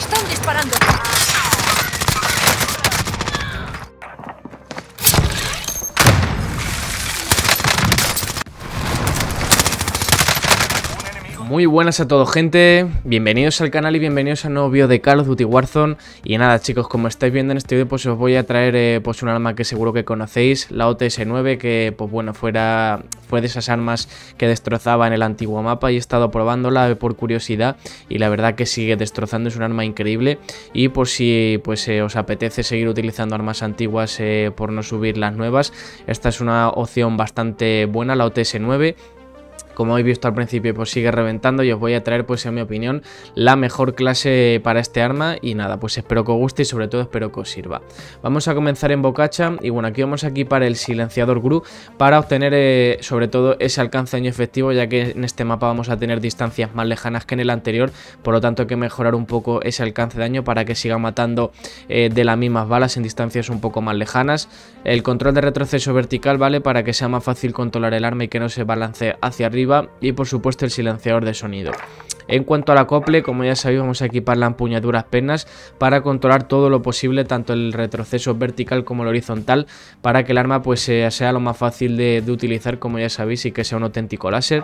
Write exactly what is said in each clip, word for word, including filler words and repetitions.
están disparando. Muy buenas a todos, gente, bienvenidos al canal y bienvenidos a un nuevo vídeo de Call of Duty Warzone. Y nada, chicos, como estáis viendo en este vídeo, pues os voy a traer eh, pues un arma que seguro que conocéis, la O T S nueve, que pues bueno, fuera, fue de esas armas que destrozaba en el antiguo mapa, y he estado probándola por curiosidad y la verdad que sigue destrozando, es un arma increíble. Y por si pues eh, os apetece seguir utilizando armas antiguas eh, por no subir las nuevas, esta es una opción bastante buena, la O T S nueve. Como habéis visto al principio, pues sigue reventando y os voy a traer, pues en mi opinión, la mejor clase para este arma. Y nada, pues espero que os guste y sobre todo espero que os sirva. Vamos a comenzar en bocacha y bueno, aquí vamos a equipar el silenciador G R U para obtener eh, sobre todo ese alcance de daño efectivo, ya que en este mapa vamos a tener distancias más lejanas que en el anterior. Por lo tanto hay que mejorar un poco ese alcance de daño para que siga matando eh, de las mismas balas en distancias un poco más lejanas. El control de retroceso vertical, ¿vale? Para que sea más fácil controlar el arma y que no se balance hacia arriba. Y por supuesto el silenciador de sonido. En cuanto al acople, como ya sabéis, vamos a equipar la empuñadura a duras penas para controlar todo lo posible, tanto el retroceso vertical como el horizontal, para que el arma pues sea lo más fácil de, de utilizar, como ya sabéis, y que sea un auténtico láser.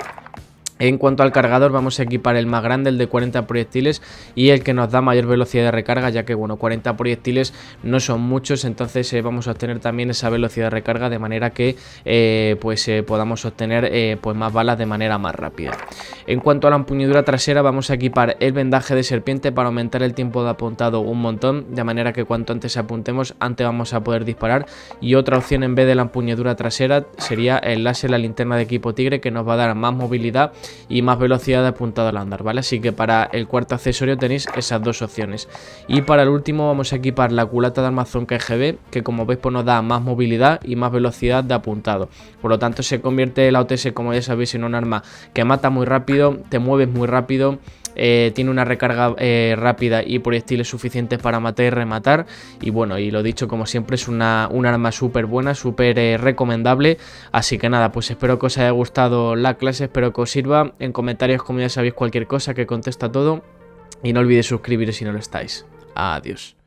En cuanto al cargador, vamos a equipar el más grande, el de cuarenta proyectiles, y el que nos da mayor velocidad de recarga, ya que bueno, cuarenta proyectiles no son muchos, entonces eh, vamos a obtener también esa velocidad de recarga, de manera que eh, pues eh, podamos obtener eh, pues más balas de manera más rápida. En cuanto a la empuñadura trasera, vamos a equipar el vendaje de serpiente para aumentar el tiempo de apuntado un montón, de manera que cuanto antes apuntemos, antes vamos a poder disparar. Y otra opción en vez de la empuñadura trasera sería el láser, la linterna de equipo tigre, que nos va a dar más movilidad y más velocidad de apuntado al andar, ¿vale? Así que para el cuarto accesorio tenéis esas dos opciones. Y para el último vamos a equipar la culata de armazón K G B, que como veis pues nos da más movilidad y más velocidad de apuntado. Por lo tanto se convierte la O T S, como ya sabéis, en un arma que mata muy rápido, te mueves muy rápido. Eh, tiene una recarga eh, rápida y proyectiles suficientes para matar y rematar. Y bueno, y lo dicho, como siempre, es una, un arma súper buena, súper eh, recomendable. Así que nada, pues espero que os haya gustado la clase, espero que os sirva. En comentarios, como ya sabéis, cualquier cosa, que contesta todo. Y no olvidéis suscribiros si no lo estáis. Adiós.